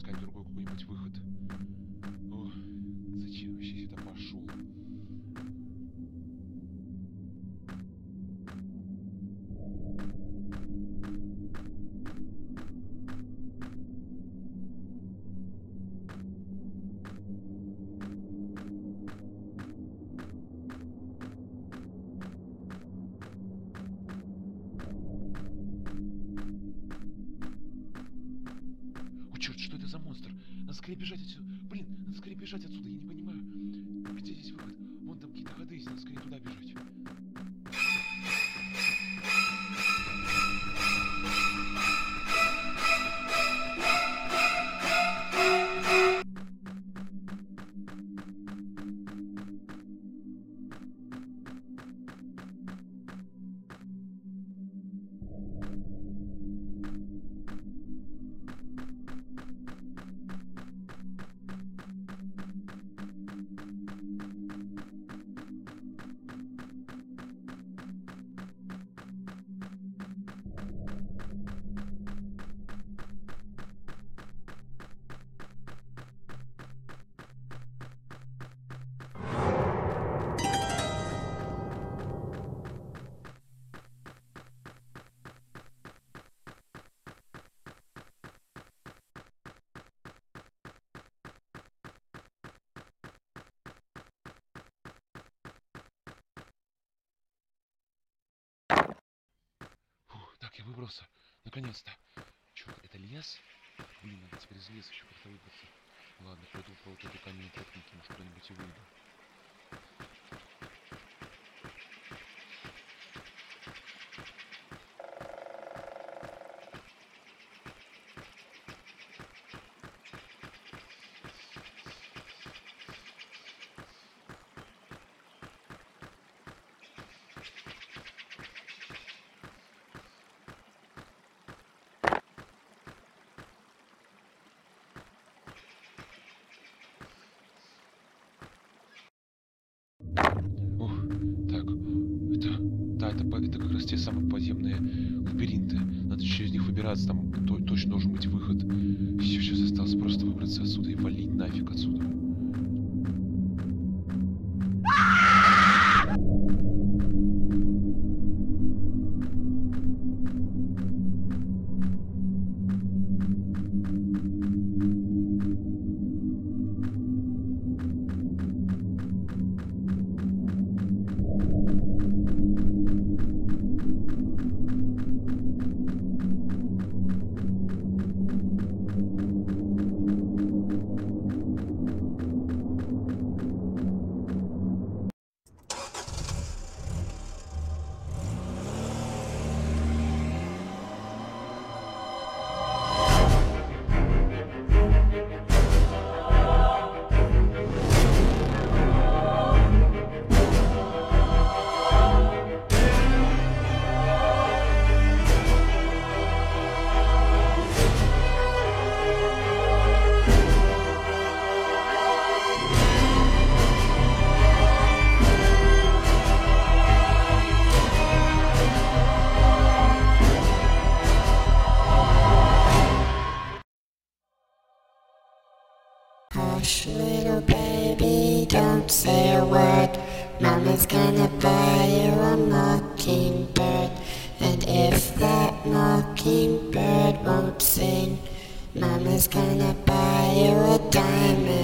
искать другой какой-нибудь выход. О, зачем вообще сюда пошел? О, черт, что это за монстр? Надо скорее бежать отсюда. Блин, надо скорее бежать отсюда, я не понимаю. Где здесь выход? Вон там какие-то ходы есть, надо скорее туда бежать. Фух, так, я выбрался. Наконец-то. Черт, это лес? Блин, надо теперь из леса еще как-то выбраться. Ладно, пойду по вот этой каменной тропинке, может, куда-нибудь и выйду. Ух, так, это как раз те самые подземные лабиринты. Надо через них выбираться, там точно должен быть выход. Сейчас осталось просто выбраться отсюда и валить нафиг отсюда. Hush, little baby, don't say a word. Mama's gonna buy you a mockingbird. And if that mockingbird won't sing, Mama's gonna buy you a diamond.